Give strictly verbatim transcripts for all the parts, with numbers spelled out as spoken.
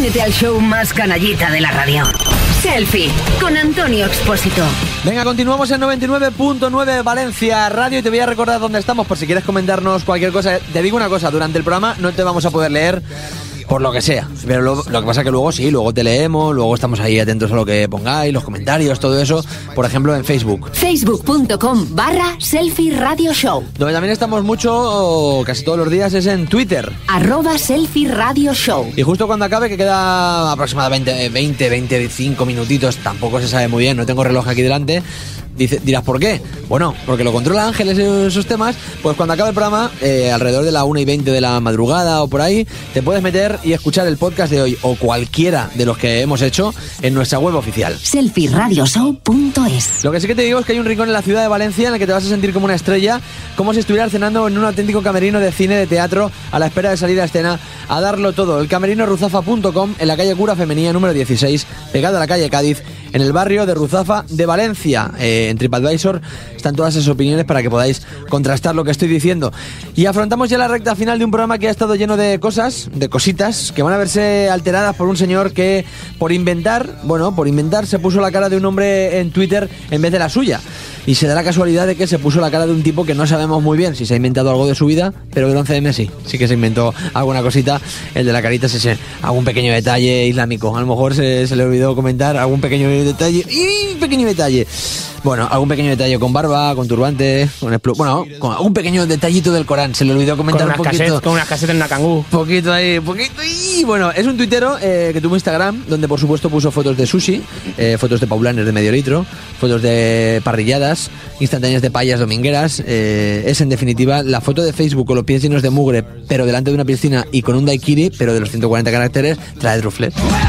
Únete al show más canallita de la radio. Selfie con Antonio Expósito. Venga, continuamos en noventa y nueve punto nueve Valencia Radio y te voy a recordar dónde estamos por si quieres comentarnos cualquier cosa. Te digo una cosa, durante el programa no te vamos a poder leer por lo que sea, pero lo, lo que pasa es que luego sí, luego te leemos, luego estamos ahí atentos a lo que pongáis, los comentarios, todo eso, por ejemplo en Facebook. Facebook.com barra Selfie Radio Show. Donde también estamos mucho, casi todos los días, es en Twitter. Arroba Selfie Radio Show. Y justo cuando acabe, que queda aproximadamente veinte, veinticinco minutitos, tampoco se sabe muy bien, no tengo reloj aquí delante. Dice, dirás, ¿por qué? Bueno, porque lo controla Ángel esos, esos temas. Pues cuando acabe el programa, eh, alrededor de la una y veinte de la madrugada o por ahí, te puedes meter y escuchar el podcast de hoy o cualquiera de los que hemos hecho en nuestra web oficial. selfie radio show punto es. Lo que sí que te digo es que hay un rincón en la ciudad de Valencia en el que te vas a sentir como una estrella, como si estuvieras cenando en un auténtico camerino de cine, de teatro, a la espera de salir a escena, a darlo todo. El camerino ruzafa punto com, en la calle Cura Femenía número dieciséis, pegada a la calle Cádiz, en el barrio de Ruzafa de Valencia. Eh, en TripAdvisor están todas esas opiniones para que podáis contrastar lo que estoy diciendo. Y afrontamos ya la recta final de un programa que ha estado lleno de cosas, de cositas, que van a verse alteradas por un señor que, por inventar, bueno, por inventar, se puso la cara de un hombre en Twitter en vez de la suya. Y se da la casualidad de que se puso la cara de un tipo que no sabemos muy bien si se ha inventado algo de su vida, pero del once eme sí, sí que se inventó alguna cosita. El de la carita es ese, algún pequeño detalle islámico. A lo mejor se, se le olvidó comentar algún pequeño detalle, y pequeño detalle. Bueno, algún pequeño detalle con barba, con turbante, con explo- bueno, con algún pequeño detallito del Corán. Se le olvidó comentar un poquito. Cassette, con unas casetas en una cangú. Poquito ahí, poquito ahí. Bueno, es un tuitero eh, que tuvo Instagram, donde por supuesto puso fotos de sushi, eh, fotos de paulanes de medio litro, fotos de parrilladas, instantáneas de payas domingueras. Eh, es en definitiva la foto de Facebook con los pies llenos de mugre, pero delante de una piscina y con un daiquiri, pero de los ciento cuarenta caracteres, trae Rufles.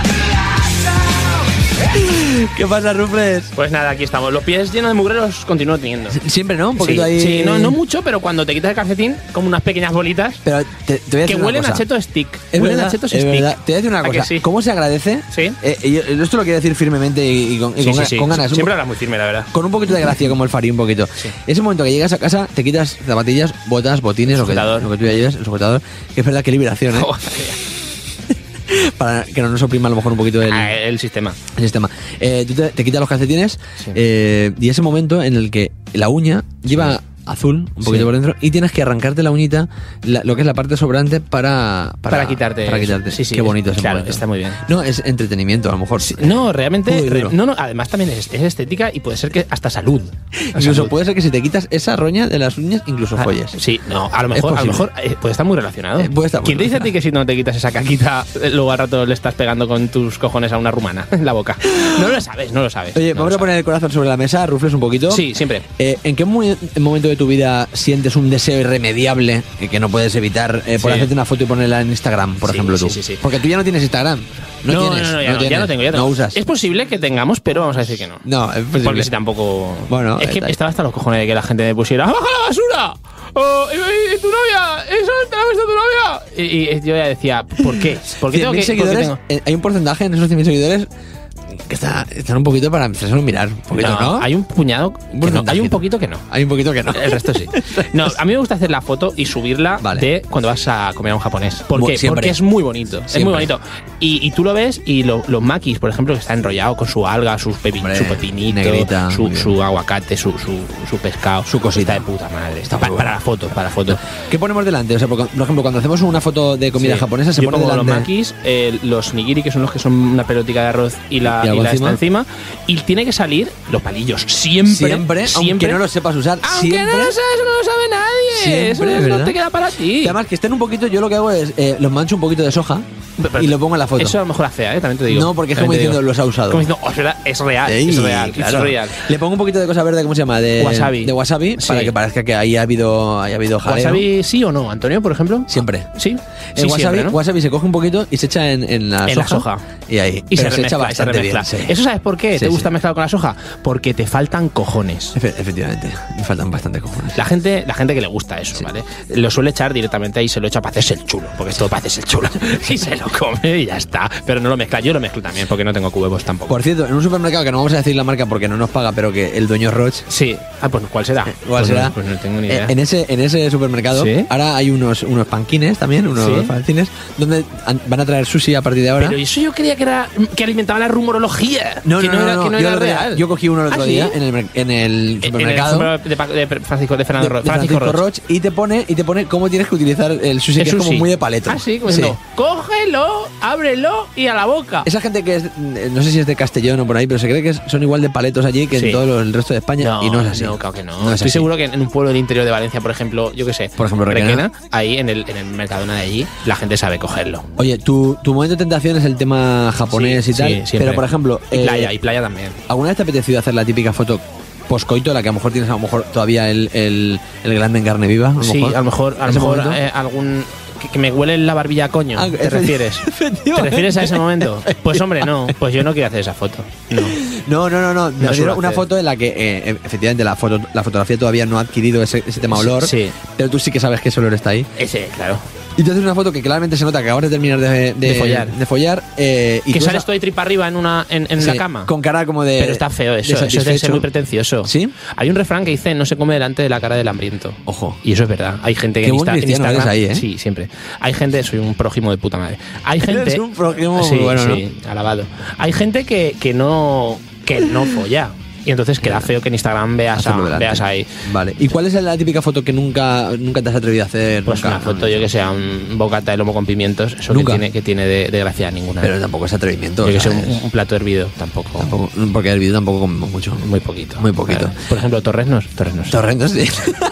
¿Qué pasa, Rufles? Pues nada, aquí estamos. Los pies llenos de mugre los continúo teniendo. Siempre, ¿no? Un poquito sí, ahí. Sí, no, no mucho, pero cuando te quitas el calcetín, como unas pequeñas bolitas. Pero te, te voy a decir que una huelen cosa. a cheto stick. Es huelen verdad, a chetos es stick. verdad. Te voy a decir una cosa. Sí? ¿Cómo se agradece? Sí. Eh, yo, esto lo quiero decir firmemente y, y con, y Sí, con, sí, sí. con ganas. Siempre hablas muy firme, la verdad. Con un poquito de gracia, como el Fari, un poquito. Sí. Ese momento que llegas a casa, te quitas zapatillas, botas, botines, lo que, lo que tú ya lleves, el sujetador. Que es verdad, que liberación, ¿eh? Para que no nos oprima a lo mejor un poquito el, ah, el sistema. El sistema. Eh, tú te, te quitas los calcetines, sí. eh, y ese momento en el que la uña lleva sí. azul, un poquito sí. por dentro, y tienes que arrancarte la uñita, la, lo que es la parte sobrante, para para, para quitarte. Para quitarte. Sí, sí. Qué bonito ese Claro, momento. está muy bien. No, es entretenimiento, a lo mejor. Sí, no, realmente. Re, no, no, además también es, es estética y puede ser que hasta salud. Incluso salud. Puede ser que si te quitas esa roña de las uñas, incluso ah, folles. Sí, no, a lo mejor, a lo mejor eh, puede estar muy relacionado. Eh, puede estar muy ¿Quién te dice a ti que si no te quitas esa caquita, luego al rato le estás pegando con tus cojones a una rumana en la boca? No lo sabes, no lo sabes. Oye, no vamos a poner el corazón sobre la mesa, Rufles un poquito. Sí, siempre. Eh, ¿En qué muy, momento de tu vida sientes un deseo irremediable que, que no puedes evitar eh, por sí. hacerte una foto y ponerla en Instagram, por sí, ejemplo, tú? Sí, sí, sí. Porque tú ya no tienes Instagram. No, no, tienes, no, no, ya no, no, tienes, ya no tengo, ya tengo. No usas. Es posible que tengamos, pero vamos a decir que no. No, es posible. Porque si tampoco... Bueno, es que está estaba hasta los cojones de que la gente me pusiera ¡baja la basura! Oh, y, y, y tu novia, eso te la ha visto tu novia. Y, y yo ya decía, ¿por qué? ¿Por qué tengo que, seguidores? ¿por qué tengo? Hay un porcentaje en esos cien mil seguidores que está, están un poquito para empezar a mirar. Un poquito, ¿no? ¿no? Hay un puñado que no. Hay un poquito que no. Hay un poquito que no. El resto sí. No, a mí me gusta hacer la foto y subirla vale. de cuando vas a comer a un japonés. ¿Por qué? Siempre. Porque es muy bonito. Siempre. Es muy bonito. Y, y tú lo ves y lo, los maquis, por ejemplo, que está enrollado con su alga, sus pepi, Hombre, su pepinito, negrita, su, su aguacate, su, su, su pescado. Su cosita. Está de puta madre. Está para, para la foto, para la foto. ¿Qué ponemos delante? O sea, por ejemplo, cuando hacemos una foto de comida sí. japonesa, se Yo pone delante los makis, eh, los nigiri, que son los que son una pelotica de arroz y la, y y la está encima. Y tiene que salir los palillos. Siempre. Siempre. siempre aunque no lo sepas usar. Aunque siempre. no lo sabes, eso no lo sabe nadie. Siempre, eso no no te queda para ti. Y además, que estén un poquito, yo lo que hago es eh, los mancho un poquito de soja pero, y lo pongo en la foto. Eso a lo mejor hace fea, ¿eh? También te digo. No, porque es como diciendo, los ha usado. Como diciendo, oh, es verdad, es real. Ey, es real, claro. es real. Le pongo un poquito de cosa verde, ¿cómo se llama? De wasabi. De wasabi, sí. Para que parezca que ahí ha habido, haya habido jaleo. ¿Wasabi sí o no, Antonio, por ejemplo? Siempre. ¿Sí? El sí wasabi, siempre, ¿no? wasabi se coge un poquito y se echa en, en, la, en soja, la soja. Y ahí. Y pero se, se remezcla, echa bastante se remezcla. bien. Sí. ¿Eso sabes por qué sí, te gusta sí. mezclar con la soja? Porque te faltan cojones. Efe, efectivamente, me faltan bastante cojones. La gente, la gente que le gusta eso, sí. ¿vale? Lo suele echar directamente ahí, se lo echa para hacerse el chulo, porque es todo para hacerse el chulo. Y se lo lo come y ya está. Pero no lo mezcla. Yo lo mezclo también porque no tengo huevos tampoco. Por cierto, en un supermercado que no vamos a decir la marca porque no nos paga, pero que el dueño es Roche. Sí. Ah, pues ¿cuál será? ¿Cuál pues será? No, pues no tengo ni idea. Eh, En ese, en ese supermercado, ¿Sí? ahora hay unos, unos panquines también, unos ¿Sí? fanzines, donde an- van a traer sushi a partir de ahora. Pero eso yo creía que era que alimentaba la rumorología. No, que no, no, era, no, que no yo, era el otro día- real. yo cogí uno el otro ¿Ah, día sí? en el, mer- en el En supermercado. el de, de, de Francisco, de Fernando de- Ro- de Francisco Francisco Roche. Roche, y te pone y te pone cómo tienes que utilizar el sushi, El que es como sushi. muy de paleto. Ah, sí, como diciendo, cógelo, ábrelo y a la boca. Esa gente que es, eh, no sé si es de Castellón o por ahí, pero se cree que son igual de paletos allí que Sí. en todo lo- el resto de España y no es así. No, claro que no. No es Estoy así. seguro que en un pueblo del interior de Valencia, por ejemplo, yo qué sé, Por ejemplo, Requena. ahí en el, en el Mercadona de allí, la gente sabe cogerlo. Oye, tu, tu momento de tentación es el tema japonés Sí, y tal, sí, siempre. pero por ejemplo, Y eh, playa, y playa también. ¿alguna vez te ha apetecido hacer la típica foto poscoito, la que a lo mejor tienes a lo mejor todavía el, el, el grande en carne viva? A lo Sí, mejor, a lo mejor, a lo ese mejor momento. eh, algún. Que, que me huele la barbilla a coño, Ah, ¿te efecti- refieres? ¿Te efectivamente. refieres a ese momento? Pues hombre, no, pues yo no quiero hacer esa foto. No. No, no, no, no. Me No refiero suelo a una hacer. foto en la que eh, efectivamente la, foto, la fotografía todavía no ha adquirido ese, ese tema Sí, olor, sí. pero tú sí que sabes que ese olor está ahí. Ese, claro. Y te haces una foto que claramente se nota que acabas de terminar de, de, De follar. de follar, eh, y Que tú sales esa- todo de tripa arriba en una en, en sí, la cama. con cara como de. Pero está feo de eso, eso es de ser satisfecho. muy pretencioso. ¿Sí? Hay un refrán que dice no se come delante de la cara del hambriento. Ojo. Y eso es verdad. Hay gente que Qué en, buen Insta- en cristiano Instagram. eres ahí, ¿eh? Sí, siempre. Hay gente, soy un prójimo de puta madre. Hay gente. Eres un prójimo sí, muy bueno, ¿no? sí, alabado. Hay gente que, que no. que no folla. Y entonces queda feo que en Instagram veas, a- Hacerlo delante. veas ahí. Vale. ¿Y cuál es la típica foto que nunca, nunca te has atrevido a hacer? Pues nunca? una foto, yo que sea un bocata de lomo con pimientos, eso Nunca. que tiene, que tiene de, de gracia ninguna. Pero tampoco es atrevimiento. yo que sé, ¿sabes? un, un plato hervido, tampoco. Tampoco- porque el vídeo tampoco comemos mucho. Muy poquito. Muy poquito. Claro. Por ejemplo, torresnos. Torresnos. Torrentos, sí.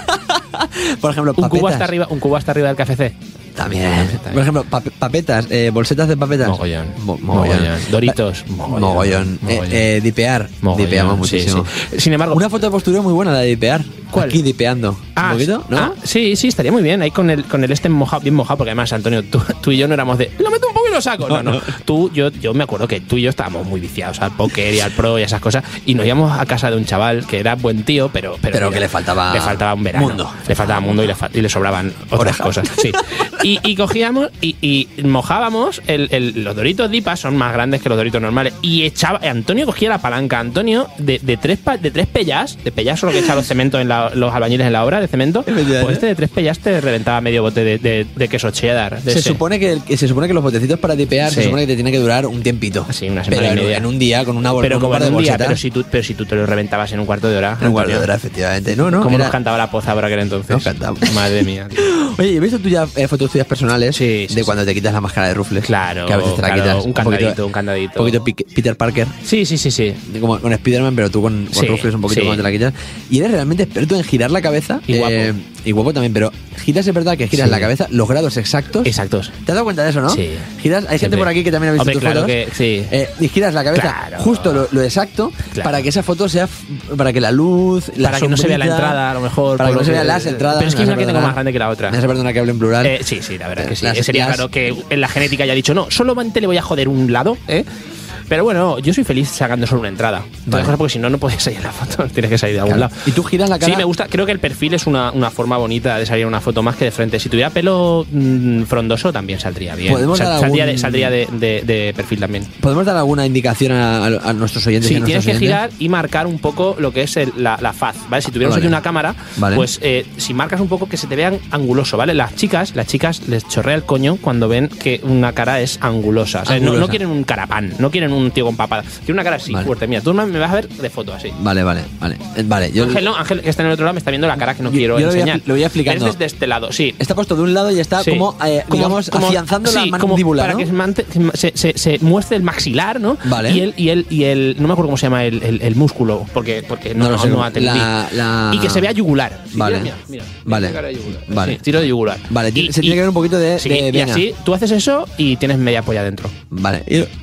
Por ejemplo, un cubo papetas. hasta arriba, un cubo hasta arriba del K F C. También. también. Por ejemplo, pap- papetas, eh, bolsetas de papetas. Mogollón. Mo- Mogollón. mogollón. Doritos. Mogollón. Mogollón. Eh, Mogollón. eh, dipear. Mogollón, Dipeamos sí, muchísimo. sí. Sin embargo, Una foto de postureo muy buena, la de dipear. ¿Cuál? Aquí dipeando. Ah, ¿Un poquito? ¿No? ah, sí, sí, estaría muy bien. Ahí con el, con el este mojado, bien mojado, porque además, Antonio, tú, tú y yo no éramos de. Lo meto un poco y lo saco. No, no. Tú, yo, yo me acuerdo que tú y yo estábamos muy viciados al póker y al pro y esas cosas. Y nos íbamos a casa de un chaval que era buen tío, pero. Pero, Pero que le faltaba Le faltaba un verano. mundo. Le faltaba mundo y le, fa- y le sobraban otras Orejas. cosas. Sí. Y, y cogíamos y, y mojábamos. El, el- los doritos Dipa son más grandes que los doritos normales. Y echaba. Antonio cogía la palanca. Antonio, de, de tres pa- de tres pellas, de pellas son lo que echa los cementos en la- los albañiles en la obra de cemento. Efectivamente. Pues este de tres pellas te reventaba medio bote de, de- de queso cheddar. de Se ese. supone, que, que se supone que los botecitos para dipear se Sí. supone que te tiene que durar un tiempito. Sí, una semana pero y media. en un día con una bol- Pero con un como par en de un día, bolsetas. pero si, tú, pero si tú te lo reventabas en un cuarto de hora. En un cuarto de Antonio. hora, efectivamente. No, no. ¿Cómo era- nos cantaba la poza por aquel entonces? Nos cantaba. Madre mía, tío. Oye, ¿he visto tú ya eh, fotos tuyas personales Sí, sí, de sí. cuando te quitas la máscara de rufles? Claro, Que a veces te la claro, quitas. un poquito- candadito, un candadito. Un poquito Pique- Peter Parker. Sí, sí, sí, sí. Como con Spider-Man, pero tú con, con Sí, rufles un poquito sí. cuando te la quitas. Y eres realmente experto en girar la cabeza. Y guapo. eh, y guapo también, pero giras, es verdad que giras Sí. la cabeza los grados exactos. Exactos. ¿Te has dado cuenta de eso, no? Sí. Giras, hay gente Siempre. por aquí que también ha visto Hombre, tus claro fotos. que sí. Eh, y giras la cabeza Claro. justo lo, lo exacto Claro. para que esa foto sea. f- Para que la luz. La Para que no se vea la sombrita, entrada, a lo mejor. Para que por no se lo vean las entradas. Pero es que hay me una vas a que tengo perdonar. más grande que la otra. Me vas a perdonar que hable en plural. Eh, sí, sí, la verdad que sí. Las- Eh, Sería las- raro que en la genética haya dicho, no, solamente le voy a joder un lado, ¿eh? Pero bueno, yo soy feliz sacando solo una entrada. Vale. Vale. Porque si no, no puedes salir en la foto. Tienes que salir de algún Claro. lado. Y tú giras la cara. Sí, me gusta. Creo que el perfil es una, una forma bonita de salir en una foto más que de frente. Si tuviera pelo mm, frondoso, también saldría bien. Podemos Sal- dar saldría, algún- de, saldría de, de- de perfil también. ¿Podemos dar alguna indicación a, a- a nuestros oyentes? y Sí, a tienes que nuestras girar oyentes? y marcar un poco lo que es el- la, la faz, ¿vale? Si tuviéramos Vale. aquí una cámara, Vale. pues eh, si marcas un poco que se te vean anguloso, ¿vale? Las chicas, las chicas les chorrea el coño cuando ven que una cara es angulosa. O sea, no- No, Angulosa. quieren un carapán, no quieren un tío con papada. Quieren una cara así, Vale. fuerte. Mira, tú me vas a ver de foto así. Vale, vale, vale. Eh, Vale, yo. Ángel, no, Ángel, que está en el otro lado, me está viendo la cara que no Yo- quiero yo lo voy a- enseñar. lo voy explicando. Es desde este lado, sí. Está puesto de un lado y está Sí. como, eh, Como- digamos, como- afianzando sí, la como mandíbula, para ¿no? que se, mante- se, se- se muestre el maxilar, ¿no? Vale. Y el, y el, y el no me acuerdo cómo se llama el, el- el músculo, porque, porque no, No lo no, sé no cómo. atendí. La- la- Y que se vea yugular. Si Vale. quieres, mira, mira, Vale. mira, cara de yugular. Vale. Sí, tiro de yugular. Vale, tiene- Y- se tiene y- que ver un poquito de- sí, de y vena. así tú haces eso y tienes media polla dentro. Vale. Y-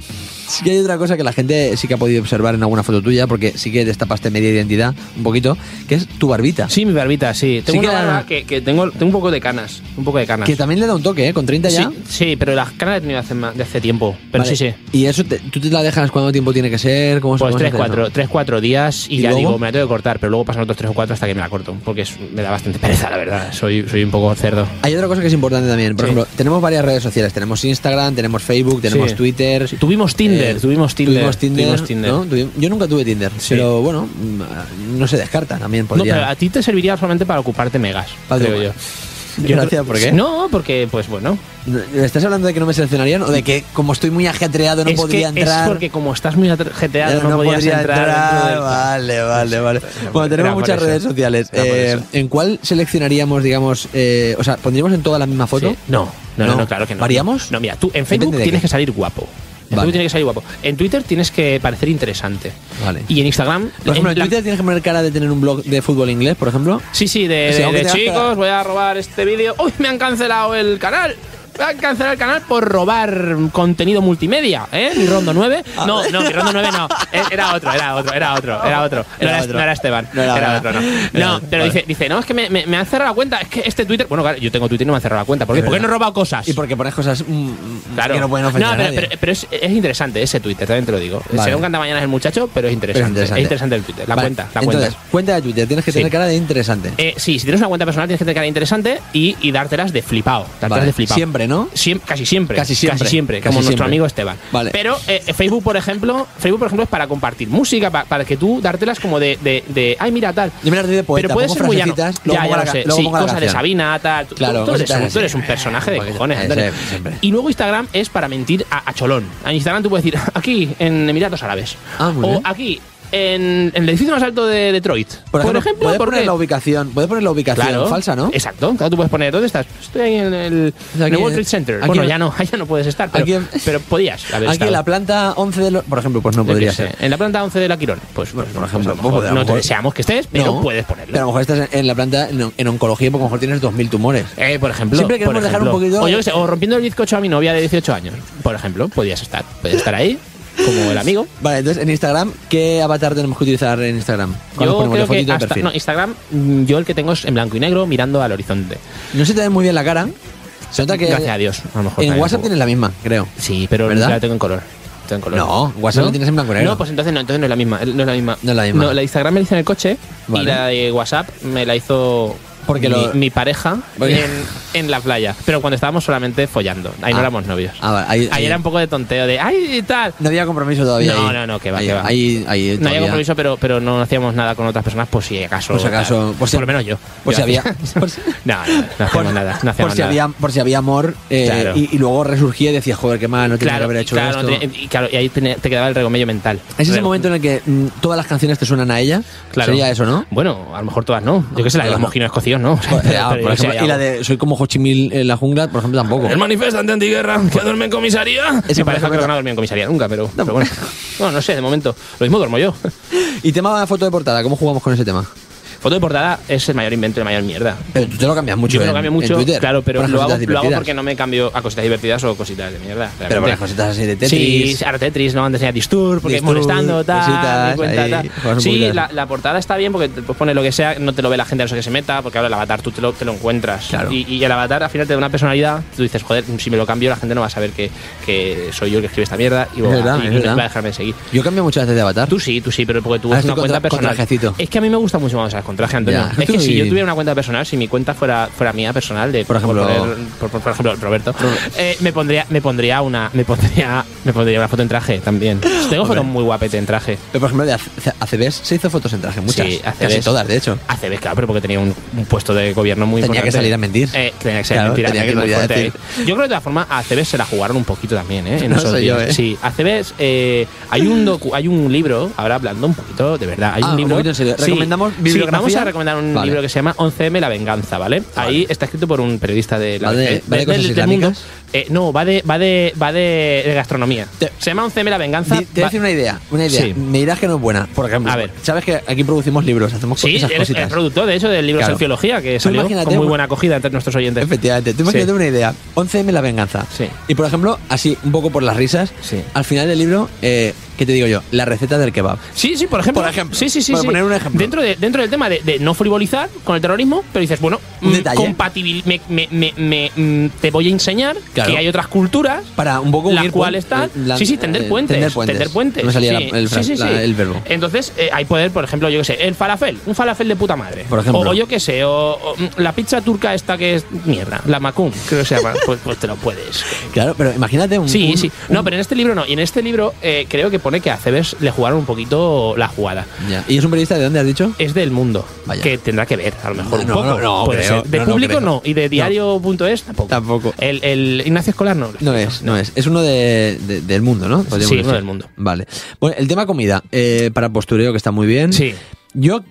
Sí que hay otra cosa que la gente sí que ha podido observar en alguna foto tuya, porque sí que destapaste media identidad un poquito, que es tu barbita. Sí, mi barbita, sí. Tengo Sí una que- barba que, que tengo, tengo un poco de canas. Un poco de canas. Que también le da un toque, ¿eh? Con treinta ya. Sí, sí, pero las canas las he tenido hace, ma- de hace tiempo. Pero Vale. sí, sí. ¿Y eso te- tú te la dejas cuánto tiempo tiene que ser? ¿Cómo se- Pues cómo se tres, hace eso? cuatro, tres, cuatro días y, ¿Y ya luego? digo, me la tengo que cortar, pero luego pasan otros tres o cuatro hasta que me la corto, porque es- me da bastante pereza, la verdad. Soy, soy un poco cerdo. Hay otra cosa que es importante también. Por Sí. ejemplo, tenemos varias redes sociales. Tenemos Instagram, tenemos Facebook, tenemos Sí. Twitter. Sí, tuvimos Tinder, Eh, tuvimos Tinder. Tuvimos Tinder. tuvimos Tinder. ¿no? Tuvi- Yo nunca tuve Tinder, Sí. pero bueno, mm, no se descarta también. No, Podría. pero a ti te serviría solamente para ocuparte megas, Padre, creo yo. bueno. Gracias, ¿por qué? No, porque, pues bueno. ¿Estás hablando de que no me seleccionarían o de que como estoy muy ajetreado no es podría que entrar? es porque como estás muy jeteado, Ya no, podías podría entrar. dentro del- Vale, vale, vale. Era Bueno, tenemos por muchas eso. redes sociales. Era por Eh, eso. ¿En cuál seleccionaríamos, digamos, eh, o sea, pondríamos en toda la misma foto? Sí. No, no, no, No. no, claro que no. ¿Variamos? No, mira, tú en Facebook Depende de tienes qué. que salir guapo. En Vale. Facebook tienes que salir guapo. En Twitter tienes que parecer interesante. Vale. Y en Instagram. Por ejemplo, en la- Twitter tienes que poner cara de tener un blog de fútbol inglés, por ejemplo. Sí, sí, de, Sí, de- aunque de tengas chicos, cara- voy a robar este vídeo. ¡Uy, me han cancelado el canal! Voy a cancelar el canal por robar contenido multimedia, ¿eh? Mi Rondo nueve. No, no, mi Rondo nueve no. Eh, Era otro, era otro, era otro, era otro. No Era era, otro. no era Esteban. No era era otro. otro, no. Era No, otro. pero Vale. dice, dice, no, es que me, me, me han cerrado la cuenta. Es que este Twitter. Bueno, claro, yo tengo Twitter y no me han cerrado la cuenta. ¿Por qué? Es Porque no he verdad. robado cosas. Y porque pones cosas mm, Claro. que no pueden ofender No, a pero, nadie. pero- pero es, es interesante ese Twitter, también te lo digo. Vale. Será un cantamañanas el muchacho, pero es interesante. Pero es interesante. Es interesante el Twitter, la Vale, cuenta, la entonces, cuenta. cuenta de Twitter, tienes que Sí. tener cara de interesante. Eh, sí, si tienes una cuenta personal tienes que tener cara interesante y, y dártelas de flipado. Dártelas Vale. de flipado. Siempre, ¿no? Siem- casi siempre. Casi siempre. Casi siempre, Casi como nuestro siempre. amigo Esteban. Vale. Pero eh, Facebook, por ejemplo, Facebook, por ejemplo, es para compartir música, pa- para que tú dártelas como de, de, de ay, mira, tal. Yo me las doy de poeta, Pero puede pongo ser muy llano. frasecitas, luego Ya, pongo ya la lo ca- sé. luego Sí, pongo la cosas de canción. Sabina, tal. Tú- Claro, tú, eres cositas un, así. tú eres un personaje de Un poquito. cojones, Eh, Antonio. sí, siempre. Y luego Instagram es para mentir a, a cholón. En Instagram tú puedes decir, aquí, en Emiratos Árabes. Ah, muy o bien. aquí, en, en el edificio más alto de Detroit. Por ejemplo, puedes ¿por poner qué? la ubicación, puedes poner la ubicación Claro. falsa, ¿no? Exacto. Claro, tú puedes poner, ¿dónde estás? Estoy ahí en el, en el Aquí- World Trade Center. aquí Bueno, en- ya no, ya no puedes estar, pero, aquí en- pero podías haber Aquí estado. en la planta once de los, por ejemplo, pues no Yo qué podría sé, ser. En la planta once de la Quirón. Pues, pues, por pues, ejemplo, a lo mejor pues, a lo no te mejor- deseamos que estés, pero No, puedes ponerlo. Pero a lo mejor estás en, en la planta en, en oncología, porque a lo mejor tienes dos mil tumores. Eh, por ejemplo. Siempre por queremos dejar un ejemplo. poquito- O yo qué sé, o rompiendo el bizcocho a mi novia de dieciocho años. Por ejemplo, podías estar. Puedes estar ahí, como el amigo. Vale, entonces en Instagram, ¿qué avatar tenemos que utilizar en Instagram? ¿Cuál nos Yo ponemos de creo que fotito de hasta, perfil? no, Instagram, mm, yo el que tengo es en blanco y negro mirando al horizonte. No se te ve muy bien la cara. Se nota que Gracias a Dios. A lo mejor en también WhatsApp un poco. tienes la misma, creo. Sí, pero ¿Verdad? la tengo en color. Tengo en color. No, WhatsApp la tienes en blanco y negro. No, pues entonces no, entonces no es la misma. No es la misma. No es la misma. No, la de Instagram me la hizo en el coche Vale. y la de WhatsApp me la hizo Porque mi, lo- mi pareja Porque- en, en la playa. Pero cuando estábamos solamente follando. Ahí no Ah. éramos novios. Ah, vale, ahí- ahí, ahí- era un poco de tonteo de ¡ay! Y tal. No había compromiso todavía. No, ahí. no, no, que va, ahí, que va. Ahí, ahí No había todavía. compromiso, pero, pero no hacíamos nada con otras personas por si acaso. Por si acaso, tal. por si- lo menos yo. por Yo si había- hacía- por si- no, no, no hacíamos nada. No por, hacíamos si nada. había, por si había amor eh, Claro. y, y luego resurgía y decías, joder, qué mal, no tenía que haber hecho claro, esto. no tenía- y, claro, y ahí tenía- te quedaba el regomello mental. Es ese Rego- momento en el que mm, todas las canciones te suenan a ella. Claro. Sería eso, ¿no? Bueno, a lo mejor todas no. Yo qué sé, la de los Todas no. mojinos escocidos, ¿no? O sea, Por- pero- ah, pero por yo sé, ejemplo, y la de Soy como Ho Chi Minh en la jungla, por ejemplo, tampoco. El manifestante antiguerra que duerme en comisaría. Ese Mi pareja por creo que ejemplo- no ha dormido en comisaría nunca, pero, pero bueno. Bueno, no sé, de momento. Lo mismo duermo yo. Y tema de foto de portada, ¿cómo jugamos con ese tema? Foto de portada es el mayor invento, la mayor mierda. Pero tú te lo cambias mucho. Yo me lo en- cambio en mucho, Twitter, claro, pero pones lo hago, cositas lo hago divertidas. porque no me cambio a cositas divertidas o cositas de mierda. Pero realmente. pones cositas así de Tetris. Sí, ahora Tetris, ¿no? Antes era Disturb, porque Disturb, molestando, tal, cositas, mi cuenta, ahí, tal. juegas un Sí, poquito. la, la portada está bien porque te puedes poner lo que sea, no te lo ve la gente a no ser que se meta, porque ahora el avatar tú te lo, te lo encuentras. Claro. Y, y el avatar al final te da una personalidad, tú dices, joder, si me lo cambio la gente no va a saber que, que soy yo el que escribe esta mierda y, va- verdad, y es no verdad. va a dejarme de seguir. Yo cambio muchas veces de avatar. Tú sí, tú sí, pero porque tú Ahora es una estoy cuenta con tra- con personal. trajecito. Es que a mí me gusta mucho cuando sales con traje, Antonio. Ya, es que si y- yo tuviera una cuenta personal, si mi cuenta fuera, fuera mía personal, de Por ejemplo- poner- por, por- por ejemplo, Roberto, eh, me pondría, me pondría una, me pondría, me pondría una foto en traje también. Tengo fotos muy guapete en traje. Pero, por ejemplo, de A C B S se hizo fotos en traje, muchas. Sí, A C B Casi S. todas, de hecho. A C B, claro, pero porque tenía un, un puesto de gobierno muy Tenía que importante. salir a mentir. Eh, tenía que salir Claro, a mentir, tenía a que mentir muy salir a fuerte decir. ahí. Yo creo que de todas formas a A C B se la jugaron un poquito también, ¿eh? En No esos sé yo, días. ¿eh? Sí, A C B eh, hay un docu- hay un libro, ahora hablando un poquito, de verdad, hay Ah, un un libro. poquito en serio. Sí, Recomendamos sí, bibliografía vamos a recomendar un Vale. libro que se llama once eme La venganza, ¿vale? Ahí está escrito por un periodista de la ¿Va de- de- va de cosas del- del mundo. islámicas? Eh, no, va de, va de, va de, de gastronomía. Te- se llama once eme La venganza. Di- Te voy a Va- decir una idea, una idea. Sí. Me dirás que no es buena. Por ejemplo, A ver. sabes que aquí producimos libros, hacemos co- Sí, esas eres, cositas. eres productor, de hecho, del libro Claro. Selfiología, que Tú salió imagínate con muy un- buena acogida entre nuestros oyentes. Efectivamente. Tú imagínate Sí. una idea. once eme La venganza. Sí. Y por ejemplo, así, un poco por las risas, Sí. al final del libro, eh, ¿qué te digo yo? La receta del kebab. Sí, sí, por ejemplo. Por ejemplo. Sí, sí, sí. Por sí. poner un ejemplo. Dentro, de, dentro del tema de, de no frivolizar con el terrorismo, pero dices, bueno, Un mm, detalle. compatibil- me, me, me, me, mm, te voy a enseñar Claro. que hay otras culturas Para un poco las unir cuales puen- están. la- sí, sí, tender eh, puentes. tender puentes. Tender puentes. No me salía sí, la- el sí, fra- sí, sí. la- el verbo. Entonces, eh, hay poder, por ejemplo, yo qué sé, el falafel. Un falafel de puta madre. Por ejemplo. O, o yo qué sé, o, o, mm, la pizza turca esta que es mierda, la macum, creo que se llama. pues, pues te lo puedes. Claro, pero imagínate un. Sí, un- sí. un- No, pero en este libro no. Y en este libro eh, creo que pone que a Cebes le jugaron un poquito la jugada. Ya. ¿Y es un periodista de dónde has dicho? Es del Mundo, Vaya. que tendrá que ver, a lo mejor un No, poco. no, no puede creo, ser. De no, no público creo. no, y de diario punto es tampoco. Tampoco. El, el Ignacio Escolar no. No es, no es. Es uno de, de- del mundo, ¿no? Podríamos Sí, decir. uno del mundo. Vale. Bueno, el tema comida, eh, para postureo, que está muy bien. Sí. Yo,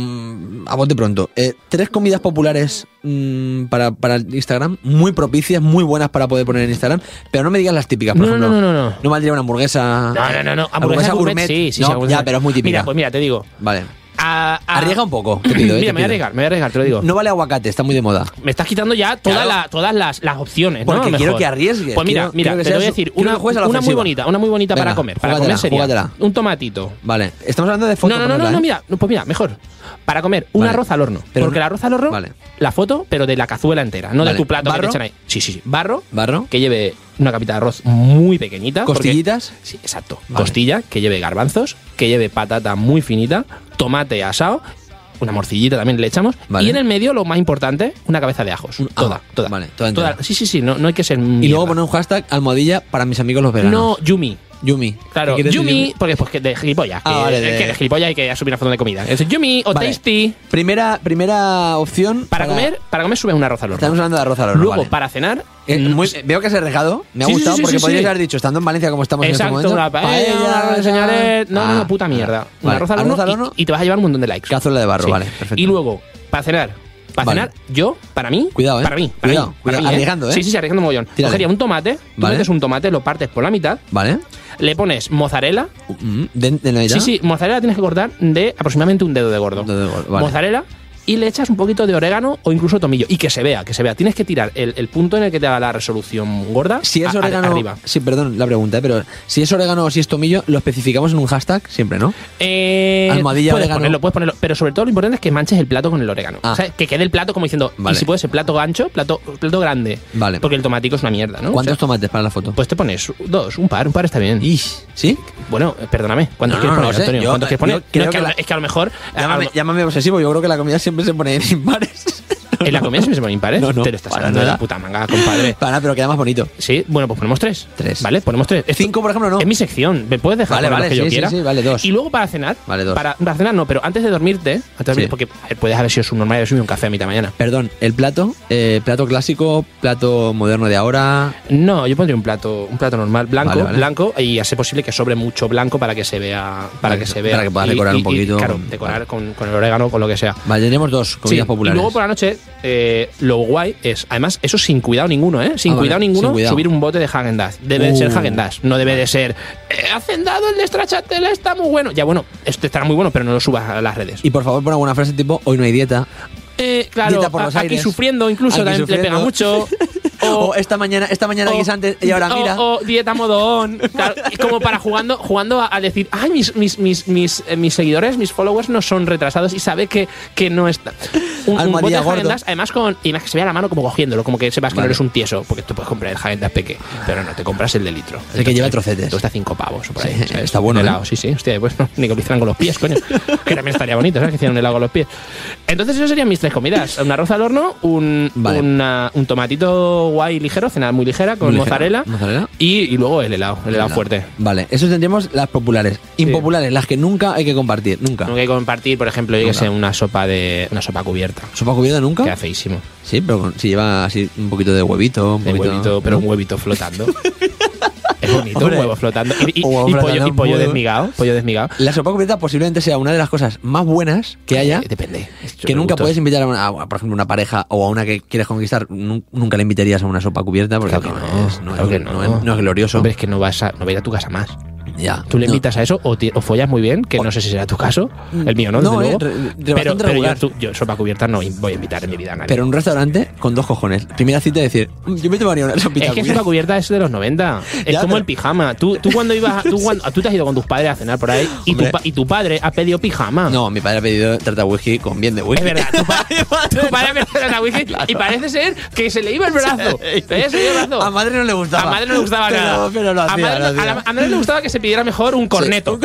mm, a bote pronto, eh, tres comidas populares mm, para, para Instagram, muy propicias, muy buenas para poder poner en Instagram, pero no me digas las típicas, por No, ejemplo. no, no, no, no. No valdría una hamburguesa. No, no, no, no. Hamburguesa gourmet. Sí, sí, No, sí, hamburguesa- ya, pero es muy típica. Mira, pues mira, te digo. Vale. a- a- Arriesga un poco, te pido, eh, Mira, te me voy a pido. arriesgar, me voy a arriesgar, te lo digo. No vale aguacate, está muy de moda. Me estás quitando ya toda Claro. la- todas las, las opciones, ¿no? Porque A lo quiero mejor. que arriesgues, Pues mira, quiero- mira, quiero que te lo voy a seas- decir, quiero una, que juegues a la una muy ofensiva. bonita, una muy bonita Venga, para comer. Para júgatela, comer sería júgatela. un tomatito. Vale, estamos hablando de foto. No, no, no, no, ponerla, no, ¿eh? mira, no, pues mira, mejor. Para comer un Vale. arroz al horno. Pero porque no- el arroz al horno, Vale. la foto, pero de la cazuela entera, no Vale. de tu plato que ¿Barro? te echan ahí. Sí, sí, sí. Barro, Barro. que lleve una capita de arroz muy pequeñita. porque- Costillitas. Sí, exacto. Vale. Costilla, que lleve garbanzos, que lleve patata muy finita, tomate asado, una morcillita también le echamos. Vale. Y en el medio, lo más importante, una cabeza de ajos. Un- toda, ah, toda. vale, toda entera. Sí, sí, sí, no, no hay que ser. Y luego poner un hashtag almohadilla para mis amigos los veganos. No, Yumi. Yumi. Claro, ¿Qué quieres decir, Yumi, porque pues que de gilipollas. Ah, que, vale, de- que de gilipollas hay que subir una foto de comida. Es Yumi o Vale. Tasty. Primera, primera opción. Para, comer, para comer sube un arroz al horno. Estamos hablando de arroz al horno. Luego, vale. para cenar. Eh, mm, muy- veo que has arriesgado. Me ha Sí, sí, gustado sí, porque sí, podrías sí. haber dicho, estando en Valencia como estamos Exacto, en este momento. una paella, un arroz de señores. No, no, no, puta mierda. Un Vale, arroz al horno, y- Y, te vas a llevar un montón de likes. Cazuela de barro, Sí. vale, perfecto. Y luego, para cenar. Para Vale. cenar, yo, para mí. Cuidado, ¿eh? Para mí. Para Cuidado, mí, cuidado, para mí, arriesgando, ¿eh? Sí, sí, sí, arriesgando mogollón. Tírale. Cogería un tomate. Tú Vale. metes un tomate, lo partes por la mitad. Vale. Le pones mozzarella. Mm, ¿De, de la mitad? Sí, sí, mozzarella tienes que cortar de aproximadamente un dedo de gordo. Un dedo de gordo, vale. Mozzarella y le echas un poquito de orégano o incluso tomillo. Y que se vea, que se vea. Tienes que tirar el, el punto en el que te da la resolución gorda. Si es a- a- orégano. arriba. Sí, perdón la pregunta, ¿eh? Pero si es orégano o si es tomillo, lo especificamos en un hashtag siempre, ¿no? Eh, Almohadilla, puedes orégano. ponerlo, puedes ponerlo. Pero sobre todo lo importante es que manches el plato con el orégano. Ah. O sea, que quede el plato como diciendo, Vale. y si puede ser plato ancho, plato, plato grande. Vale. Porque el tomatico es una mierda, ¿no? ¿Cuántos O sea, tomates para la foto? pues te pones dos, un par, un par está bien. Ish, ¿Sí? Bueno, eh, perdóname. ¿Cuántos No, quieres no, no poner, sé. Antonio? Yo- ¿Cuántos quieres poner? yo No, creo es, que que a lo- la- es que a lo mejor. a Llámame, lo- llámame obsesivo, yo creo que la comida siempre se pone en impares. en la comida siempre se ponen impares. No, no, Te lo estás para hablando de nada. la puta manga, compadre. Para nada, pero queda más bonito. Sí, bueno, pues ponemos tres. Tres. ¿Vale? Ponemos tres. Esto- Cinco, por ejemplo, no. Es mi sección. Me puedes dejar Vale, poner vale, los que sí, yo sí, quiera. sí, vale, dos. Y luego para cenar. Vale, dos. Para, para cenar no, pero antes de dormirte. Antes de dormirte Sí. porque a ver, puedes haber sido subnormal y haber subido un café a mitad de mañana. Perdón, el plato, eh, plato clásico, plato moderno de ahora. No, yo pondría un plato, un plato normal, blanco, Vale, vale. blanco, y a ser posible que sobre mucho blanco para que se vea, para Vale, que se vea. para que puedas Y- decorar y- un y- poquito. Claro, decorar Vale. con, con el orégano, con lo que sea. Vale, tenemos dos comidas Sí, populares. Y luego por la noche, eh, lo guay es, además, eso sin cuidado ninguno, ¿eh? Sin Ah, vale, cuidado ninguno, sin cuidado. subir un bote de Häagen-Dazs. Debe de Uh. ser Häagen-Dazs, no debe de ser. Eh, hacendado el de Stracciatella, está muy bueno. Ya bueno, este estará muy bueno, pero no lo subas a las redes. Y por favor, pon alguna frase tipo: hoy no hay dieta. Eh, claro, Dieta por los a- aquí aires. sufriendo incluso Aquí también le sufriendo. pega mucho. O, esta mañana, esta mañana o- guisante y ahora o- mira. O, dieta modón. Claro, y como para jugando, jugando a, a decir, ay, mis, mis, mis, mis, eh, mis seguidores, mis followers no son retrasados y sabe que, que no está. Un, un bote Almohadilla de gordo. Häagen-Dazs, además con. Y más que se vea la mano como cogiéndolo, como que sepas que Vale. no eres un tieso, porque tú puedes comprar el Häagen-Dazs peque, pero no, te compras el de litro. El que lleva trocetes. Cuesta cinco pavos o por ahí. Sí, ¿sabes? está bueno, Un ¿eh? helado, sí, sí. Hostia, pues no, ni que lo hicieran con los pies, coño. Que también estaría bonito, ¿sabes? Que hicieran un helado con los pies. Entonces, esas serían mis tres comidas: un arroz al horno, un, Vale. una- un tomatito guay ligero, cena muy ligera, con Muy ligera. mozzarella. Mozzarella. Y, y luego el helado, el helado fuerte. Vale, eso tendríamos las populares. Impopulares, las que nunca hay que compartir. Nunca. Nunca hay que compartir, por ejemplo, yo que Nunca. sé, una sopa de una sopa cubierta. ¿Sopa cubierta nunca? Queda feísimo. Sí, pero con- si lleva así un poquito de huevito. Un De poquito, huevito, pero ¿no? un huevito flotando. Es bonito, Hombre. un huevo flotando. Y, y- Un huevo y pollo, flotando y pollo muy- desmigado. Pollo desmigado. La sopa cubierta posiblemente sea una de las cosas más buenas que haya. Eh, depende. que de nunca gustos. puedes invitar a, una, a, por ejemplo, una pareja o a una que quieres conquistar, nu- nunca le invitarías a una sopa cubierta porque Claro que no, no, es, no, claro es, que no. no es- no es glorioso. Hombre, es que no vas a, no vas a ir a tu casa más. Ya. Tú le No. invitas a eso o, ti- o follas muy bien, que no sé si será tu caso. El mío no, desde No, eh, luego. re- re- pero bastante pero yo, regular. tú- yo sopa cubierta no voy a invitar en mi vida a nadie. Pero en un restaurante con dos cojones. Primera cita y decir, "Mm, yo me tomaría una sopita es que cubierta". sopa cubierta es de los noventa. Es Ya, como pero- el pijama. Tú, tú cuando ibas, tú, cuando, tú te has ido con tus padres a cenar por ahí y tu, Hombre. pa- y tu padre ha pedido pijama. No, mi padre ha pedido tarta whisky con bien de whisky. Es verdad, tu, pa- tu padre ha pedido la whisky y parece ser que se le iba el brazo. Se le iba el brazo. A madre no le gustaba. A madre no le gustaba pero, nada. Pero lo a, hacía, madre, lo a hacía. la- a madre le gustaba que se pidiera mejor un corneto.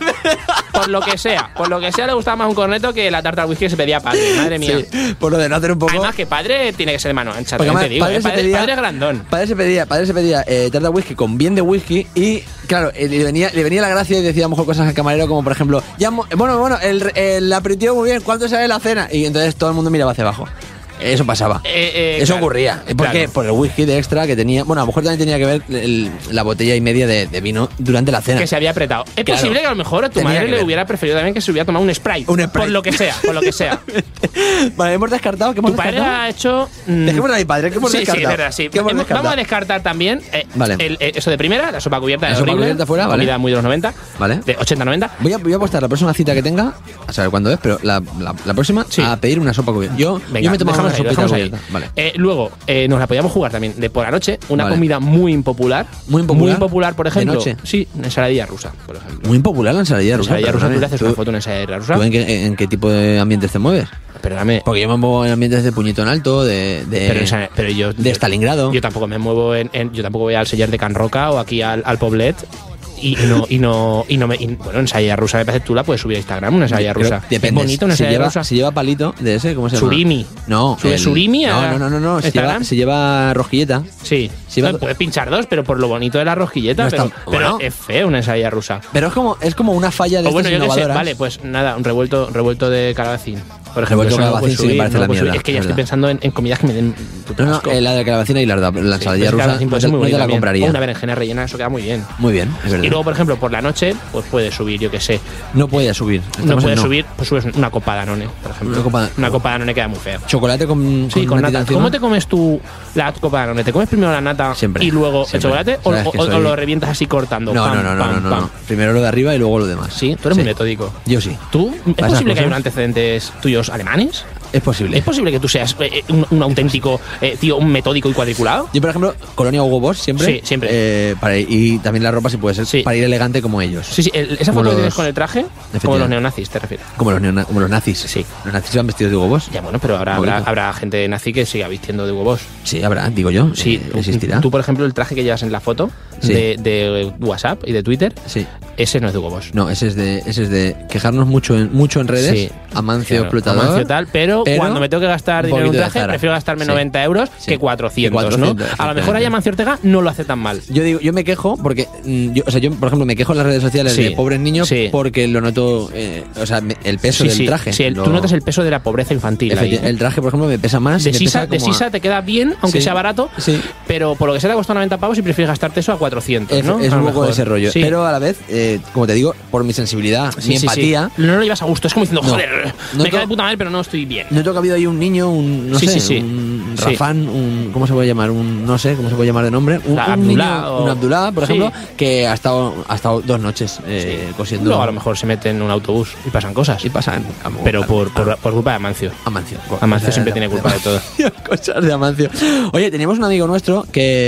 Por lo que sea, por lo que sea le gustaba más un corneto que la tarta al whisky que se pedía padre. Madre mía. Sí, por lo de no hacer un poco... Además que padre tiene que ser de mano ancha, Porque también además, te digo. padre ¿eh? se Padre, pedía- padre grandón. Padre se pedía, padre se pedía eh, tarta whisky con bien de whisky y, claro, eh, le, venía, le venía la gracia y decía a lo mejor cosas al camarero como, por ejemplo, ya, mo- bueno, bueno, el, el aperitivo muy bien, ¿cuánto sale la cena? Y entonces todo el mundo miraba hacia abajo. Eso pasaba. Eh, eh, Eso claro, ocurría. ¿Por claro. qué? Por el whisky de extra que tenía. Bueno, a lo mejor también tenía que ver el- la botella y media de, de vino durante la cena. Que se había apretado. Es Claro. posible que a lo mejor a tu Tenía madre que le ver. hubiera preferido también que se hubiera tomado un Sprite. Un Sprite. Por lo que sea, por lo que sea. Vale, hemos descartado. ¿Qué hemos Tu padre descartado? ha hecho. mm, Dejémoslo a mi padre. ¿Qué hemos sí, sí, descartado? es verdad, sí. ¿Qué hemos Hemos- descartado? Vamos a descartar también eh, Vale. el- eh, eso de primera, la sopa cubierta. La es sopa horrible, cubierta fuera, vale. comida muy de los noventa. Vale. De ochenta noventa. Voy a, voy a apostar la próxima cita que tenga, a saber cuándo es, pero la, la, la próxima, Sí. a pedir una sopa cubierta. Yo, Venga, yo me tomo una dejamos ahí, sopita dejamos ahí. cubierta. Vale. Eh, luego, eh, nos la podíamos jugar también de por la noche. Una Vale. comida muy impopular. Muy impopular. Muy impopular, por ¿De ejemplo. noche? Sí, una ensaladilla rusa, por ejemplo. Muy impopular la ensaladilla rusa. Ensaladilla rusa, tú le perdóname. haces ¿Tú- una foto de una ensaladilla rusa. ¿Tú en qué, en qué tipo de ambientes te mueves? Perdóname. Porque yo me muevo en ambientes de puñito en alto, de, de, Pero, esa- pero yo, de yo- Stalingrado. Yo tampoco me muevo en, en- yo tampoco voy al sellar de Can Roca o aquí al, al Poblet y, y no y no y no me y, bueno, ensaladilla rusa me parece tú la puedes subir a Instagram, una ensaladilla Pero rusa. depende. Es bonito una si ensaladilla lleva, rusa. si lleva palito de ese, ¿cómo se llama? Surimi. No. ¿Sube surimi a No, no, no, no. no. Si, Instagram? lleva, si lleva rosquilleta. Sí. Si va- No, puedes pinchar dos, pero por lo bonito de la rosquilleta, No pero, está- pero bueno. es feo una ensaladilla rusa. Pero es como, es como una falla de O bueno, estas yo qué sé, innovadoras. vale, pues nada, un revuelto revuelto de calabacín. Por ejemplo, Revuelto eso de no lo calabacín puedes sí me subir, parece no lo la puedes subir. mierda, Es que ya es estoy verdad. pensando en, en comidas que me den puto No, no, asco. eh, la de calabacín y larda. La ensaladilla Sí, rusa calabacín no puede te, ser muy no te bonito la también. compraría. O una berenjena rellena, eso queda muy bien. Muy bien, es verdad. Y luego, por ejemplo, por la noche, pues puedes subir, yo qué sé. No puede subir. No Estamos en puedes subir, pues subes una copa de Danone, por ejemplo. Una copa- Una copa de Danone queda muy fea. Chocolate con, Sí, con natita nata. encima. ¿Cómo te comes tú la copa de Danone? ¿Te comes primero la nata Siempre, y luego el siempre. chocolate? ¿O, Sabes o- que o soy- lo revientas así cortando? No, Pam, no, no, no, pam, no, no, pam. no. Primero lo de arriba y luego lo demás. Sí, tú eres muy metódico. Yo sí. ¿Tú? ¿Es ¿Para esas posible que haya cosas? un antecedentes tuyos alemanes? Es posible. ¿Es posible que tú seas eh, un, un auténtico eh, tío, un metódico y cuadriculado? Yo, por ejemplo, Colonia Hugo Boss siempre. Sí, siempre. Eh, para ir- y también la ropa, si puede ser, Sí. para ir elegante como ellos. Sí, sí, el- esa Como foto que los- tienes con el traje, como Efectivamente. los neonazis, te refieres. Como los, neona- como los nazis. Sí. Los nazis van vestidos de Hugo Boss. Ya bueno, pero habrá, Muy habrá, bonito. habrá gente nazi que siga vistiendo de huevos. Sí, habrá, digo yo. Sí, eh, tú- existirá. Tú, por ejemplo, el traje que llevas en la foto Sí. de, de WhatsApp y de Twitter, Sí. ese no es de Hugo Boss. No, ese es de, ese es de quejarnos mucho en, mucho en redes. Sí. Amancio Claro, explotador. Amancio tal, pero, pero cuando me tengo que gastar un dinero en un poquito de traje, Zara. prefiero gastarme Sí. noventa euros Sí. que cuatrocientos, Que cuatrocientos, ¿no? A lo mejor efectivamente. ahí Amancio Ortega no lo hace tan mal. Yo digo, yo me quejo porque, mm, yo, o sea, yo, por ejemplo, me quejo en las redes sociales Sí. de pobres niños Sí. porque lo noto, eh, o sea, me- el peso Sí, del sí, traje. sí, el- Lo- tú notas el peso de la pobreza infantil ahí, Efecti- ¿eh? El traje, por ejemplo, me pesa más. De me Sisa, pesa de como a- Sisa te queda bien, aunque Sí. sea barato, Sí. pero por lo que sea te ha costado noventa pavos y prefieres gastarte eso a cuatrocientos, Es, ¿no? es A un lo poco mejor. de ese rollo. Sí. Pero a la vez, eh, como te digo, por mi sensibilidad, Sí, mi sí, sí. empatía, No lo llevas a gusto, es como diciendo, No. joder, No me queda de to- puta madre, pero no estoy bien. noto que ha habido ahí un niño, un, no Sí, sé, sí, sí. un Sí. Rafán, un, ¿cómo se puede llamar? Un, no sé, ¿cómo se puede llamar de nombre? Un, La un Abdullah niño, o- un Abdullah, por Sí. ejemplo, que ha estado, ha estado dos noches eh, cosiendo. Luego a lo mejor se mete en un autobús y pasan cosas. Y pasan. amo- Pero a- por, a- por, por culpa de Amancio. Amancio. Amancio Cosas siempre tiene culpa de todo. Cosas de Amancio. Oye, teníamos un amigo nuestro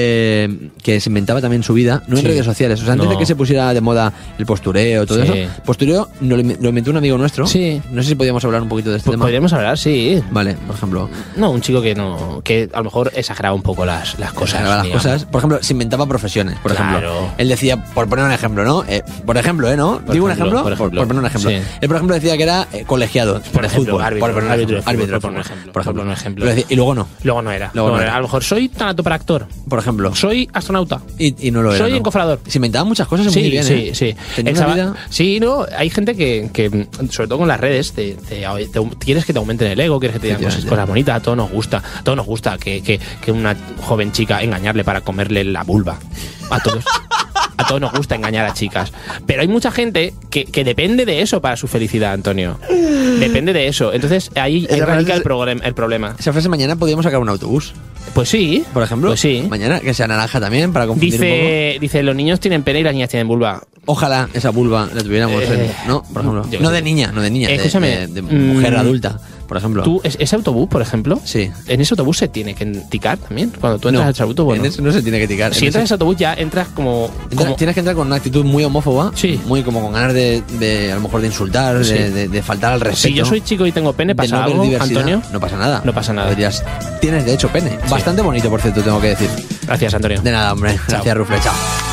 que, que se inventaba también su vida, no en Sí. redes sociales. O sea, antes No. de que se pusiera de moda el postureo, todo Sí. eso, postureo no lo, lo inventó un amigo nuestro. Sí. No sé si podíamos hablar un poquito de este Pues tema. podríamos hablar, sí. Vale, por ejemplo. No, un chico que no que a lo mejor exageraba un poco las, las cosas. Sacaba las digamos. cosas. Por ejemplo, se inventaba profesiones. Por Claro. ejemplo, él decía, por poner un ejemplo, ¿no? Eh, por ejemplo, ¿eh? ¿No? Por Digo un ejemplo, ejemplo. por ejemplo. poner un ejemplo. Sí. Él, por ejemplo, decía que era eh, colegiado. Por de ejemplo, fútbol. árbitro, por poner un árbitro de ejemplo. fútbol, Árbitro de por poner un fútbol, ejemplo, por por poner un ejemplo. ejemplo. Pero decía- y luego no. Luego no era. Luego Luego no no era. era. A lo mejor soy tanato para actor. Por ejemplo. Soy astronauta. Y, y no lo era. Soy ¿no? encofrador. Se inventaban muchas cosas Sí, muy bien. sí, ¿eh? sí. Tenía El una chaval- vida- Sí, no, hay gente que, que, sobre todo con las redes, te, te- te- quieres que te aumenten el ego, quieres que te digan cosas, Efectivamente. cosas bonitas, a todos nos gusta, a todos nos gusta que, que, que una joven chica engañarle para comerle la vulva. A todos. A todos nos gusta engañar a chicas. Pero hay mucha gente que, que depende de eso para su felicidad, Antonio. Depende de eso. Entonces ahí, ahí radica el, problem, el problema. Esa frase, mañana podríamos sacar un autobús. Pues sí. Por ejemplo. Pues sí. Mañana, que sea naranja también, para confundir dice, un poco. Dice, los niños tienen pene y las niñas tienen vulva. Ojalá esa vulva la tuviéramos, Eh, en, ¿no? Por ejemplo. yo- No de niña, no de niña, Eh, de, escúchame, de, de mujer mm, adulta, por ejemplo. ¿Tú, ese autobús, por ejemplo? Sí. ¿En ese autobús se tiene que ticar también? Cuando tú entras No, al autobús, bueno. en ese no se tiene que ticar. Si En entras en ese- ese autobús ya entras como... entra- como tienes que entrar con una actitud muy homófoba, Sí. muy como con ganas de, de a lo mejor de insultar, Sí. de, de- de faltar al respeto. si yo soy chico y tengo pene, de ¿pasa no ver algo, diversidad. Antonio? No pasa nada. No pasa nada. Podrías- tienes de hecho pene. Bastante bonito, por cierto, tengo que decir. Gracias, Antonio. De nada, hombre. Gracias, Rufle. Chao.